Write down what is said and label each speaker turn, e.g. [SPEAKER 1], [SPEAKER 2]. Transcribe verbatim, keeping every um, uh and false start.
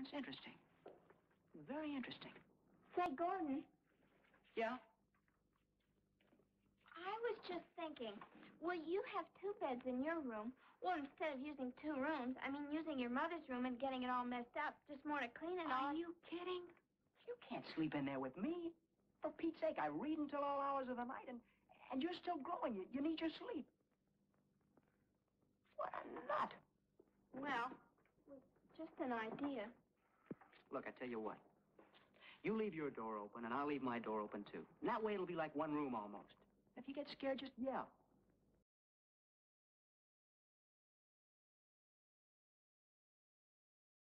[SPEAKER 1] That's interesting. Very interesting.
[SPEAKER 2] Say, Gordon.
[SPEAKER 1] Yeah?
[SPEAKER 2] I was just thinking, well, you have two beds in your room. Well, instead of using two rooms, I mean using your mother's room and getting it all messed up, just more to clean it all.
[SPEAKER 1] Are you kidding? You can't sleep in there with me. For Pete's sake, I read until all hours of the night, and, and you're still growing. You, you need your sleep. What a nut.
[SPEAKER 2] Well, just an idea.
[SPEAKER 1] Look, I tell you what. You leave your door open, and I'll leave my door open, too. And that way it'll be like one room almost. If you get scared, just yell.